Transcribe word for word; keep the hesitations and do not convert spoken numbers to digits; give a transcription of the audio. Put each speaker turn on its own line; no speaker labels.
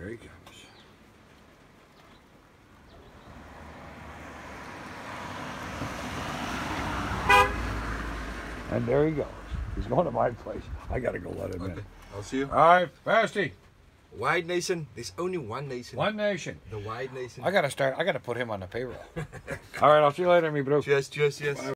There he comes. And there he goes. He's going to my place. I gotta go let him
Okay.
in.
I'll see you.
All right, Fasty.
Wyatt Nation. There's only one nation.
One nation.
The Wyatt Nation.
I gotta start. I gotta put him on the payroll. All right, I'll see you later, me bro.
Cheers, cheers, cheers.